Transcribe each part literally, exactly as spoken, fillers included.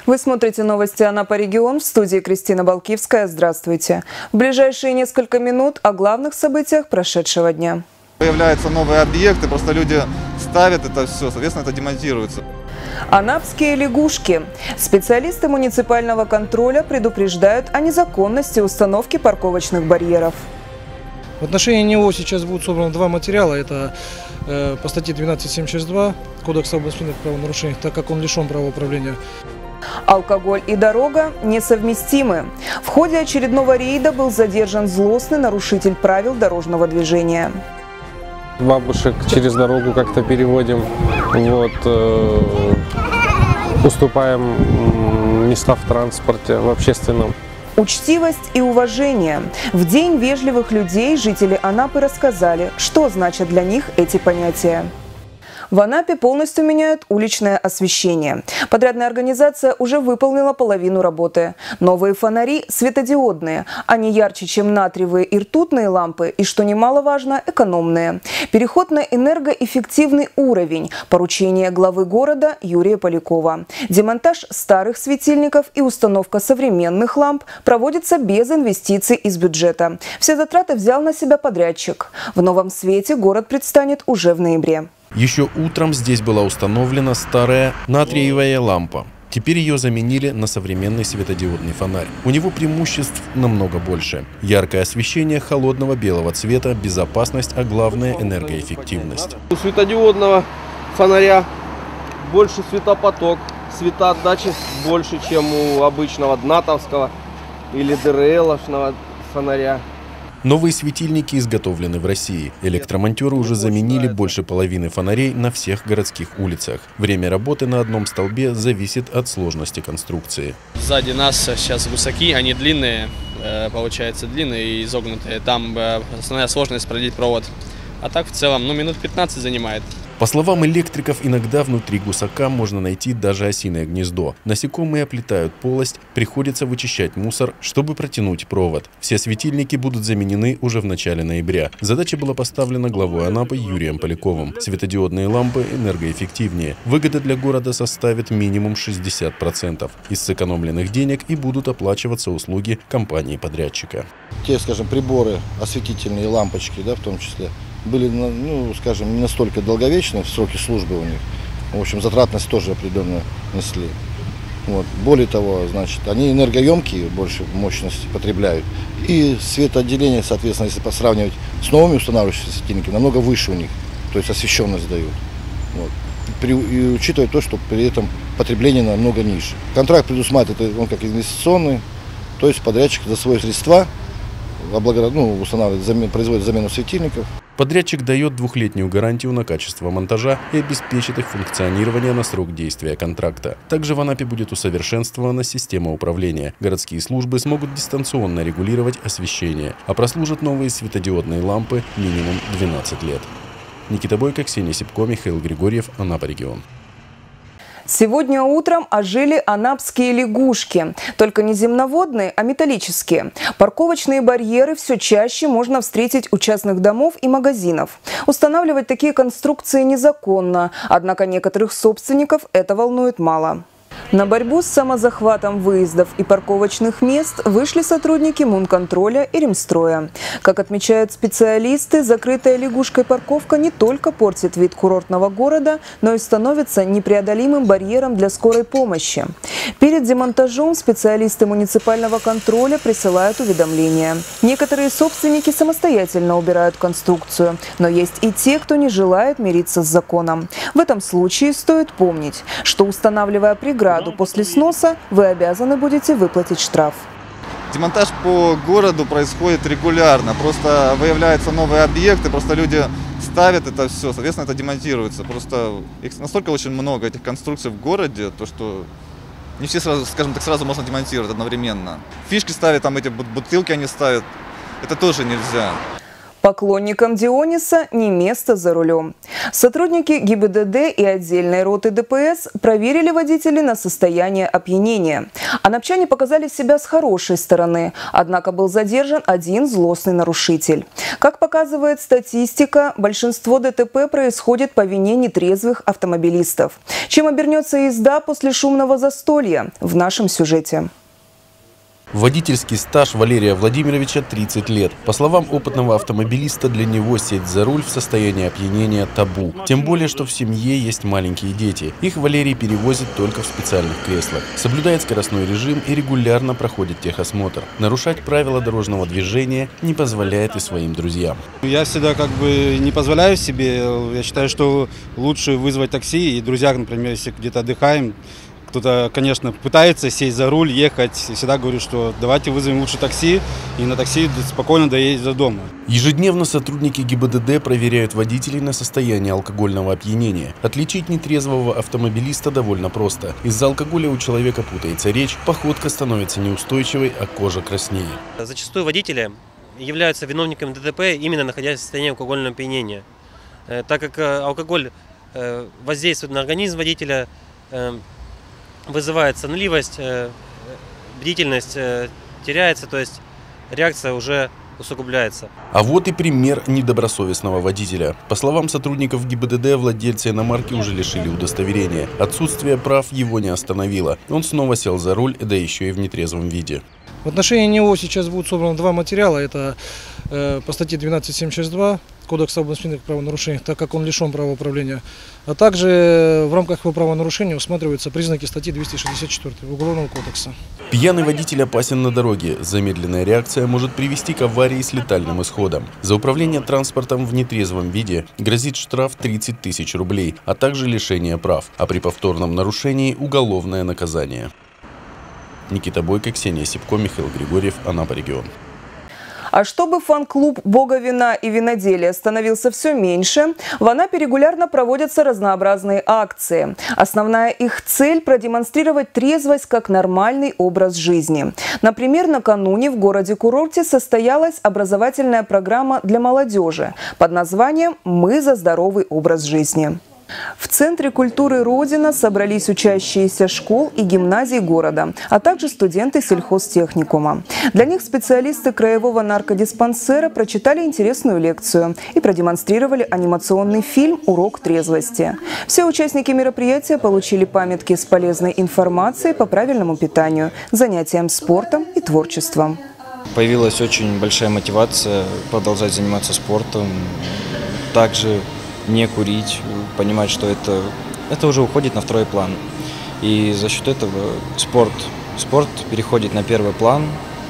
Вы смотрите новости Анапа регион, в студии Кристина Балкивская. Здравствуйте. В ближайшие несколько минут о главных событиях прошедшего дня. Появляются новые объекты, просто люди ставят это все, соответственно, это демонтируется. Анапские лягушки. Специалисты муниципального контроля предупреждают о незаконности установки парковочных барьеров. В отношении него сейчас будут собраны два материала. Это э, по статье двенадцать семь шесть два Кодекса об административных правонарушениях, так как он лишен права управления. Алкоголь и дорога несовместимы. В ходе очередного рейда был задержан злостный нарушитель правил дорожного движения. Бабушек через дорогу как-то переводим, вот, э, уступаем места в транспорте, в общественном. Учтивость и уважение. В День вежливых людей жители Анапы рассказали, что значат для них эти понятия. В Анапе полностью меняют уличное освещение. Подрядная организация уже выполнила половину работы. Новые фонари светодиодные. Они ярче, чем натриевые и ртутные лампы, и, что немаловажно, экономные. Переход на энергоэффективный уровень. Поручение главы города Юрия Полякова. Демонтаж старых светильников и установка современных ламп проводится без инвестиций из бюджета. Все затраты взял на себя подрядчик. В новом свете город предстанет уже в ноябре. Еще утром здесь была установлена старая натриевая лампа. Теперь ее заменили на современный светодиодный фонарь. У него преимуществ намного больше. Яркое освещение холодного белого цвета, безопасность, а главное энергоэффективность. У светодиодного фонаря больше светопоток, светоотдачи больше, чем у обычного днатовского или ДРЛ-шного фонаря. Новые светильники изготовлены в России. Электромонтеры уже заменили больше половины фонарей на всех городских улицах. Время работы на одном столбе зависит от сложности конструкции. Сзади нас сейчас гусаки, они длинные, получается длинные и изогнутые. Там основная сложность продеть провод. А так в целом, ну, минут пятнадцать занимает. По словам электриков, иногда внутри гусака можно найти даже осиное гнездо. Насекомые оплетают полость, приходится вычищать мусор, чтобы протянуть провод. Все светильники будут заменены уже в начале ноября. Задача была поставлена главой Анапы Юрием Поляковым. Светодиодные лампы энергоэффективнее. Выгода для города составит минимум шестьдесят процентов. Из сэкономленных денег и будут оплачиваться услуги компании-подрядчика. Те, скажем, приборы, осветительные лампочки, да, в том числе, были, ну, скажем, не настолько долговечны в сроки службы у них. В общем, затратность тоже определенно несли. Вот. Более того, значит, они энергоемкие, больше мощности потребляют. И светоотделение, соответственно, если сравнивать с новыми устанавливающимися светильниками, намного выше у них, то есть освещенность дают. Вот. При, и учитывая то, что при этом потребление намного ниже. Контракт предусматривает, он как инвестиционный, то есть подрядчик за свои средства облагород... ну, устанавливает, замен... производит замену светильников. Подрядчик дает двухлетнюю гарантию на качество монтажа и обеспечит их функционирование на срок действия контракта. Также в Анапе будет усовершенствована система управления. Городские службы смогут дистанционно регулировать освещение, а прослужат новые светодиодные лампы минимум двенадцать лет. Никита Бойко, Ксения Сипко, Михаил Григорьев, Анапа регион. Сегодня утром ожили анапские лягушки. Только не земноводные, а металлические. Парковочные барьеры все чаще можно встретить у частных домов и магазинов. Устанавливать такие конструкции незаконно, однако некоторых собственников это волнует мало. На борьбу с самозахватом выездов и парковочных мест вышли сотрудники Мунконтроля и Ремстроя. Как отмечают специалисты, закрытая лягушкой парковка не только портит вид курортного города, но и становится непреодолимым барьером для скорой помощи. Перед демонтажом специалисты муниципального контроля присылают уведомления. Некоторые собственники самостоятельно убирают конструкцию, но есть и те, кто не желает мириться с законом. В этом случае стоит помнить, что, устанавливая преграду после сноса, вы обязаны будете выплатить штраф. Демонтаж по городу происходит регулярно. Просто выявляются новые объекты, просто люди ставят это все, соответственно, это демонтируется. Просто их настолько очень много, этих конструкций в городе, то что не все, сразу, скажем так, сразу можно демонтировать одновременно. Фишки ставят, там эти бутылки они ставят, это тоже нельзя. Поклонникам Диониса не место за рулем. Сотрудники ГИБДД и отдельной роты ДПС проверили водителей на состояние опьянения. Анапчане показали себя с хорошей стороны, однако был задержан один злостный нарушитель. Как показывает статистика, большинство ДТП происходит по вине нетрезвых автомобилистов. Чем обернется езда после шумного застолья? В нашем сюжете. Водительский стаж Валерия Владимировича тридцать лет. По словам опытного автомобилиста, для него сесть за руль в состоянии опьянения табу. Тем более, что в семье есть маленькие дети. Их Валерий перевозит только в специальных креслах. Соблюдает скоростной режим и регулярно проходит техосмотр. Нарушать правила дорожного движения не позволяет и своим друзьям. Я всегда как бы не позволяю себе. Я считаю, что лучше вызвать такси. И друзья, например, если где-то отдыхаем, кто-то, конечно, пытается сесть за руль, ехать. И всегда говорю, что давайте вызовем лучше такси, и на такси спокойно доедет до дома. Ежедневно сотрудники ГИБДД проверяют водителей на состояние алкогольного опьянения. Отличить нетрезвого автомобилиста довольно просто. Из-за алкоголя у человека путается речь, походка становится неустойчивой, а кожа краснеет. Зачастую водители являются виновниками ДТП, именно находясь в состоянии алкогольного опьянения. Так как алкоголь воздействует на организм водителя, вызывает сонливость, бдительность теряется, то есть реакция уже усугубляется. А вот и пример недобросовестного водителя. По словам сотрудников ГИБДД, владельца иномарки уже лишили удостоверения. Отсутствие прав его не остановило. Он снова сел за руль, да еще и в нетрезвом виде. В отношении него сейчас будут собраны два материала. Это э, по статье двенадцать семь шесть два Кодекса об административных правонарушениях, так как он лишен права управления. А также в рамках его правонарушения усматриваются признаки статьи двести шестьдесят четыре Уголовного кодекса. Пьяный водитель опасен на дороге. Замедленная реакция может привести к аварии с летальным исходом. За управление транспортом в нетрезвом виде грозит штраф тридцать тысяч рублей, а также лишение прав. А при повторном нарушении уголовное наказание. Никита Бойко, Ксения Сипко, Михаил Григорьев, Анапа регион. А чтобы фан-клуб «Бога вина и виноделия» становился все меньше, в Анапе регулярно проводятся разнообразные акции. Основная их цель – продемонстрировать трезвость как нормальный образ жизни. Например, накануне в городе-курорте состоялась образовательная программа для молодежи под названием «Мы за здоровый образ жизни». В Центре культуры «Родина» собрались учащиеся школ и гимназий города, а также студенты сельхозтехникума. Для них специалисты краевого наркодиспансера прочитали интересную лекцию и продемонстрировали анимационный фильм «Урок трезвости». Все участники мероприятия получили памятки с полезной информацией по правильному питанию, занятиям спортом и творчеством. Появилась очень большая мотивация продолжать заниматься спортом, также не курить, понимать, что это, это уже уходит на второй план. И за счет этого спорт, спорт переходит на первый план.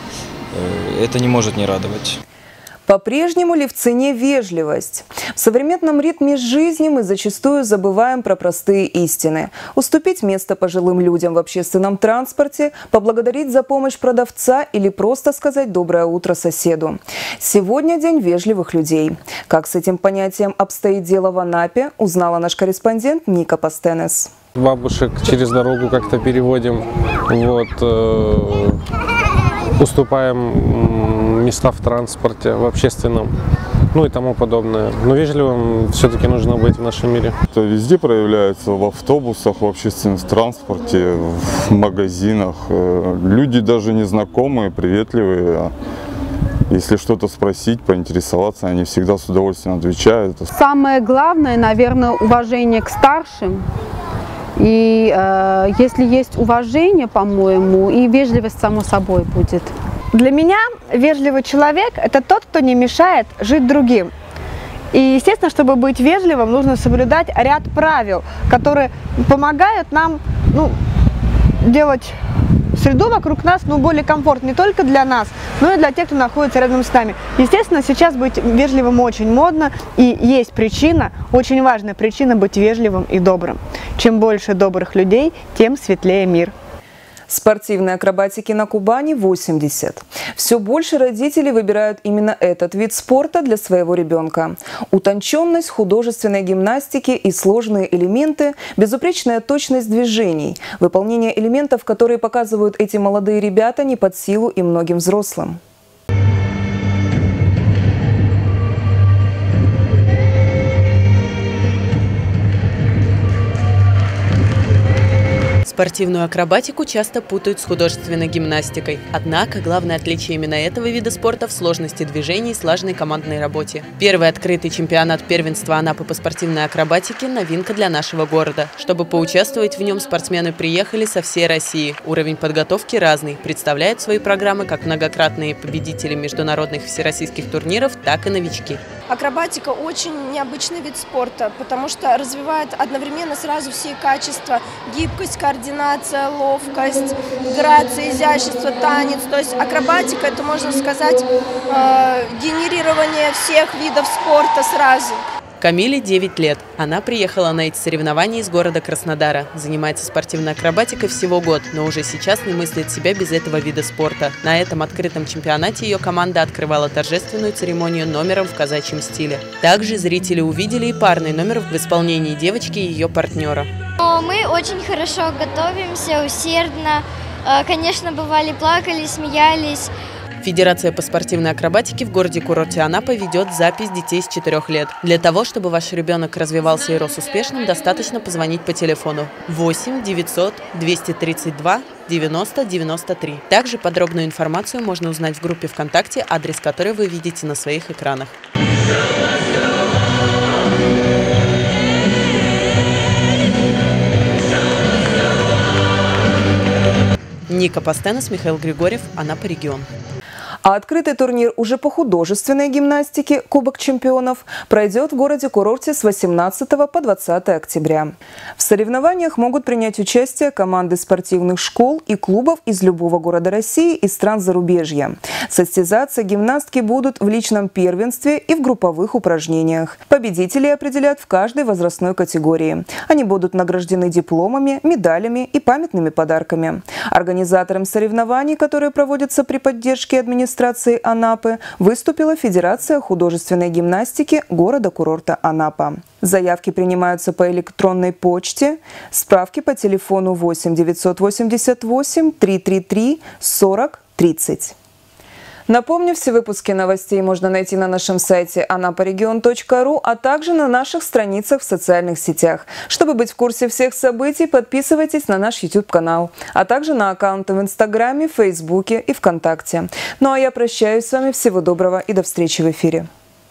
Это не может не радовать. По-прежнему ли в цене вежливость? В современном ритме жизни мы зачастую забываем про простые истины. Уступить место пожилым людям в общественном транспорте, поблагодарить за помощь продавца или просто сказать «доброе утро» соседу. Сегодня день вежливых людей. Как с этим понятием обстоит дело в Анапе, узнала наш корреспондент Ника Пастенес. Бабушек через дорогу как-то переводим, вот, э, уступаем места в транспорте, в общественном, ну и тому подобное. Но вежливым все-таки нужно быть в нашем мире. Это везде проявляется, в автобусах, в общественном транспорте, в магазинах. Люди даже незнакомые, приветливые. Если что-то спросить, поинтересоваться, они всегда с удовольствием отвечают. Самое главное, наверное, уважение к старшим. И э, если есть уважение, по-моему, и вежливость само собой будет. Для меня вежливый человек – это тот, кто не мешает жить другим. И, естественно, чтобы быть вежливым, нужно соблюдать ряд правил, которые помогают нам ну, делать среду вокруг нас ну, более комфортной не только для нас, но и для тех, кто находится рядом с нами. Естественно, сейчас быть вежливым очень модно, и есть причина, очень важная причина быть вежливым и добрым. Чем больше добрых людей, тем светлее мир. Спортивной акробатики на Кубани восемьдесят. Все больше родителей выбирают именно этот вид спорта для своего ребенка. Утонченность художественной гимнастики и сложные элементы, безупречная точность движений. Выполнение элементов, которые показывают эти молодые ребята, не под силу и многим взрослым. Спортивную акробатику часто путают с художественной гимнастикой. Однако главное отличие именно этого вида спорта в сложности движений и слаженной командной работе. Первый открытый чемпионат первенства Анапы по спортивной акробатике – новинка для нашего города. Чтобы поучаствовать в нем, спортсмены приехали со всей России. Уровень подготовки разный. Представляют свои программы как многократные победители международных всероссийских турниров, так и новички. Акробатика очень необычный вид спорта, потому что развивает одновременно сразу все качества: гибкость, координация, ловкость, грация, изящество, танец. То есть акробатика – это, можно сказать, э, генерирование всех видов спорта сразу. Камиле девять лет. Она приехала на эти соревнования из города Краснодара. Занимается спортивной акробатикой всего год, но уже сейчас не мыслит себя без этого вида спорта. На этом открытом чемпионате ее команда открывала торжественную церемонию номером в казачьем стиле. Также зрители увидели и парный номер в исполнении девочки и ее партнера. Мы очень хорошо готовимся, усердно. Конечно, бывали, плакали, смеялись. Федерация по спортивной акробатике в городе-курорте Анапа ведет запись детей с четырёх лет. Для того, чтобы ваш ребенок развивался и рос успешным, достаточно позвонить по телефону восемь девятьсот двести тридцать два девяносто девяносто три. Также подробную информацию можно узнать в группе ВКонтакте, адрес которой вы видите на своих экранах. Ника Пастенос, Михаил Григорьев, Анапа регион. А открытый турнир уже по художественной гимнастике «Кубок чемпионов» пройдет в городе-курорте с восемнадцатого по двадцатое октября. В соревнованиях могут принять участие команды спортивных школ и клубов из любого города России и стран зарубежья. Состязаться гимнастки будут в личном первенстве и в групповых упражнениях. Победителей определят в каждой возрастной категории. Они будут награждены дипломами, медалями и памятными подарками. Организатором соревнований, которые проводятся при поддержке администрации администрации Анапы, выступила Федерация художественной гимнастики города-курорта Анапа. Заявки принимаются по электронной почте, справки по телефону восемь девятьсот восемьдесят восемь триста тридцать три сорок тридцать. Напомню, все выпуски новостей можно найти на нашем сайте анапарегион точка ру, а также на наших страницах в социальных сетях. Чтобы быть в курсе всех событий, подписывайтесь на наш YouTube-канал, а также на аккаунты в Инстаграме, Фейсбуке и ВКонтакте. Ну а я прощаюсь с вами. Всего доброго и до встречи в эфире.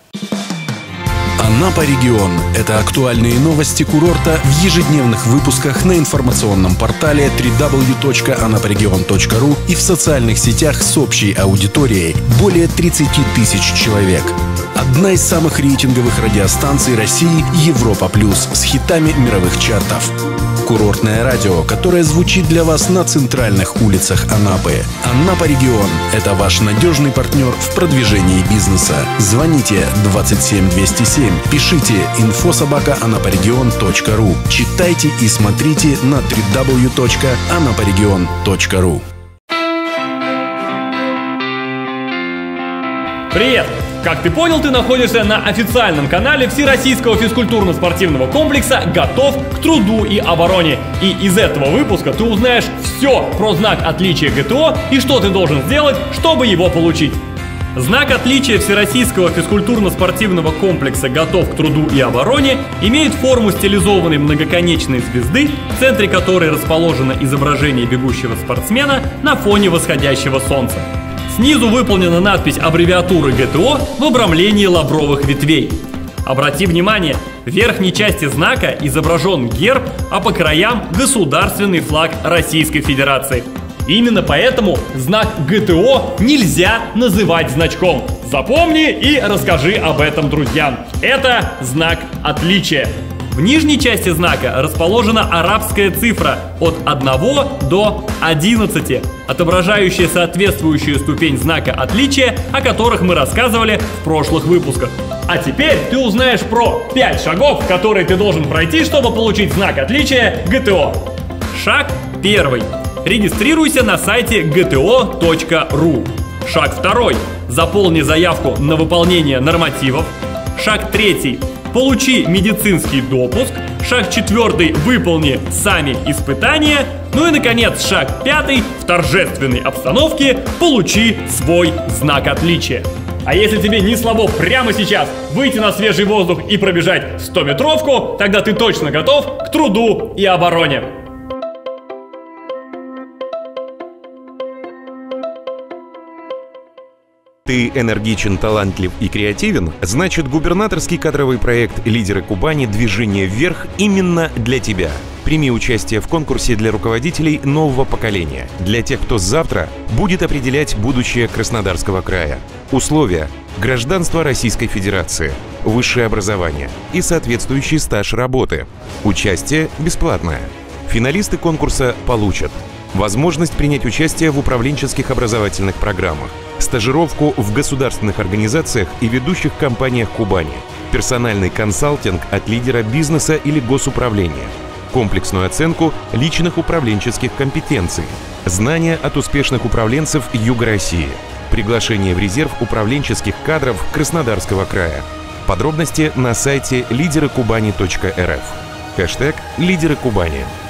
Анапа регион – это актуальные новости курорта в ежедневных выпусках на информационном портале дабл ю дабл ю дабл ю точка анапарегион точка ру и в социальных сетях с общей аудиторией более тридцати тысяч человек. Одна из самых рейтинговых радиостанций России «Европа Плюс» с хитами мировых чартов. Курортное радио, которое звучит для вас на центральных улицах Анапы. Анапа регион – это ваш надежный партнер в продвижении бизнеса. Звоните двадцать семь двести семь, пишите инфо собака анапарегион точка ру, читайте и смотрите на дабл ю дабл ю дабл ю точка анапарегион точка ру. Привет! Как ты понял, ты находишься на официальном канале Всероссийского физкультурно-спортивного комплекса «Готов к труду и обороне». И из этого выпуска ты узнаешь все про знак отличия ГТО и что ты должен сделать, чтобы его получить. Знак отличия Всероссийского физкультурно-спортивного комплекса «Готов к труду и обороне» имеет форму стилизованной многоконечной звезды, в центре которой расположено изображение бегущего спортсмена на фоне восходящего солнца. Снизу выполнена надпись аббревиатуры ГТО в обрамлении лавровых ветвей. Обрати внимание, в верхней части знака изображен герб, а по краям государственный флаг Российской Федерации. Именно поэтому знак ГТО нельзя называть значком. Запомни и расскажи об этом друзьям. Это знак отличия. В нижней части знака расположена арабская цифра от одного до одиннадцати, отображающая соответствующую ступень знака отличия, о которых мы рассказывали в прошлых выпусках. А теперь ты узнаешь про пять шагов, которые ты должен пройти, чтобы получить знак отличия ГТО. Шаг первый. Регистрируйся на сайте джи ти о точка ру. Шаг второй. Заполни заявку на выполнение нормативов. Шаг третий. Получи медицинский допуск. Шаг четвертый. Выполни сами испытания. Ну и, наконец, шаг пятый. В торжественной обстановке получи свой знак отличия. А если тебе не слабо прямо сейчас выйти на свежий воздух и пробежать стометровку, тогда ты точно готов к труду и обороне. Ты энергичен, талантлив и креативен? Значит, губернаторский кадровый проект «Лидеры Кубани. Движение вверх» именно для тебя. Прими участие в конкурсе для руководителей нового поколения, для тех, кто завтра будет определять будущее Краснодарского края. Условия: гражданство Российской Федерации, высшее образование и соответствующий стаж работы. Участие бесплатное. Финалисты конкурса получат возможность принять участие в управленческих образовательных программах, стажировку в государственных организациях и ведущих компаниях Кубани, персональный консалтинг от лидера бизнеса или госуправления, комплексную оценку личных управленческих компетенций, знания от успешных управленцев Юга России, приглашение в резерв управленческих кадров Краснодарского края. Подробности на сайте лидеры кубани точка эр эф. Хэштег «Лидеры Кубани».